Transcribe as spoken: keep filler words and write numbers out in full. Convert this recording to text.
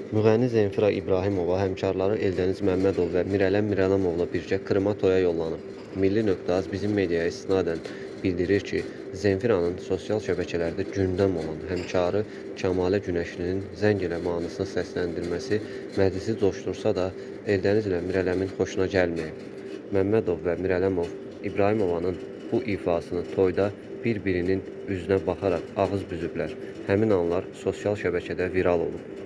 Müğənni Zenfira İbrahimova həmkarları Eldəniz Məmmədov və Mirələm Mirələmovla birgə Krıma toya yollanıb. Milli.az bizim mediaya istinadən bildirir ki, Zenfiranın sosial şəbəkələrdə gündəm olan həmkarı Kəmalə Günəşlinin zəng elə mahnısını səsləndirməsi məclisi coşdursa da, Eldəniz ilə Mirələmin xoşuna gəlməyib. Məmmədov və Mirələmov İbrahimovanın bu ifasını toyda bir-birinin üzünə baxaraq ağız büzüblər. Həmin anlar sosial şəbəkədə viral olub.